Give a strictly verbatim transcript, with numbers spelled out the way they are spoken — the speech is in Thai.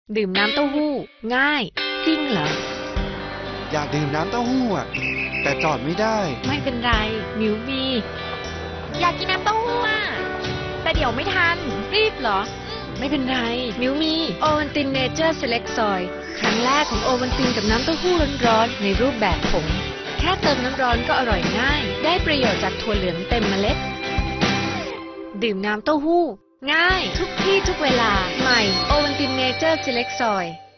ดื่มน้ำเต้าหู้ง่ายจริงเหรออยากดื่มน้ำเต้าหู้อ่ะแต่จอดไม่ได้ไม่เป็นไรมิวมีอยากกินน้ำเต้าหู้อ่ะแต่เดี๋ยวไม่ทันรีบเหรอไม่เป็นไรมิวมีโอวัลตินเนเจอร์เซเล็กซอยครั้งแรกของโอวัลตินกับน้ำเต้าหู้ร้อนๆในรูปแบบผงแค่เติมน้ำร้อนก็อร่อยง่ายได้ประโยชน์จากถั่วเหลืองเต็มเมล็ดดื่มน้ำเต้าหู้ง่ายทุกที่ทุกเวลาใหม่โอวัลตินเนเจอร์เซเล็กซอย